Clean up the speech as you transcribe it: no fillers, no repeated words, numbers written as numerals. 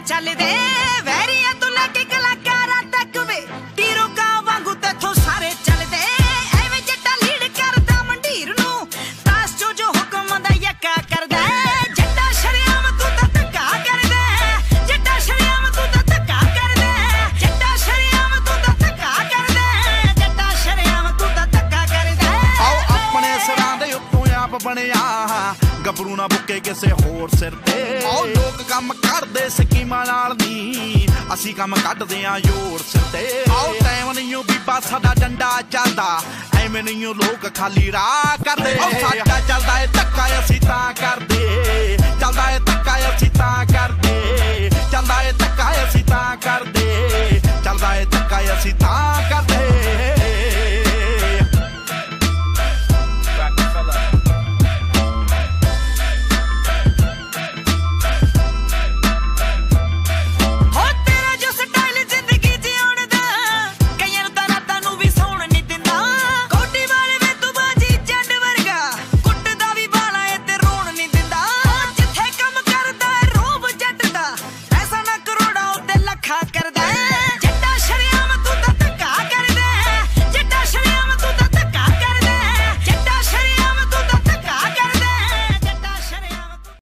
ਚੱਲਦੇ ਵੈਰੀਆ ਤੋਂ ਲੈ ਕੇ ਕਲਾਕਾਰਾਂ ਤੱਕ ਵੇ ਟੀਰੋ ਕਾ ਵਾਂਗੂ ਤੇਥੋਂ ਸਾਰੇ ਚੱਲਦੇ ਐਵੇਂ ਜੱਟਾ ਲੀਡ ਕਰਦਾ ਮੰਡੀਰ ਨੂੰ ਤਾਸ ਜੋ ਹੁਕਮ ਦਾ ਯੱਕਾ ਕਰਦਾ ਜੱਟਾ ਸ਼ਰਿਆਮ ਤੂੰ ਤਾਂ ਧੱਕਾ ਕਰਦਾ ਜੱਟਾ ਸ਼ਰਿਆਮ ਤੂੰ ਤਾਂ ਧੱਕਾ ਕਰਦਾ ਜੱਟਾ ਸ਼ਰਿਆਮ ਤੂੰ ਤਾਂ ਧੱਕਾ ਕਰਦਾ ਜੱਟਾ ਸ਼ਰਿਆਮ ਤੂੰ ਤਾਂ ਧੱਕਾ ਕਰਦਾ ਆਓ ਆਪਣੇ ਸਿਰਾਂ ਦੇ ਉੱਤੋਂ ਆਪ ਬਣਿਆ ਗੱਭਰੂ ਨਾ ਬੁੱਕੇ ਕਿਸੇ ਹੋਰ ਸਿਰ ਤੇ ਆਓ ਲੋਕ ਕੰਮ ਕਰਦੇ ਸਕੀਮਾਂ ਨਾਲ ਨੀ ਅਸੀਂ ਕੰਮ ਕੱਢਦੇ ਆਂ ਜ਼ੋਰ ਸਿਰ ਤੇ ਆਓ ਟਾਈਮ ਨਹੀਂ ਬੀਬਾ ਸਾਡਾ ਡੰਡਾ ਚੱਲਦਾ ਐਵੇਂ ਨਹੀਂ ਲੋਕ ਖਾਲੀ ਰਾਹ ਕਰਦੇ ਸਾਡਾ ਚੱਲਦਾ ਏ ਧੱਕਾ ਅਸੀਂ ਤਾਂ ਕਰਦੇ ਚੱਲਦਾ ਏ ਧੱਕਾ ਅਸੀਂ ਤਾਂ ਕਰਦੇ ਚੱਲਦਾ ਏ ਧੱਕਾ ਅਸੀਂ ਤਾਂ ਕਰਦੇ ਚੱਲਦਾ ਏ ਧੱਕਾ ਅਸੀਂ ਤਾਂ ਕਰਦੇ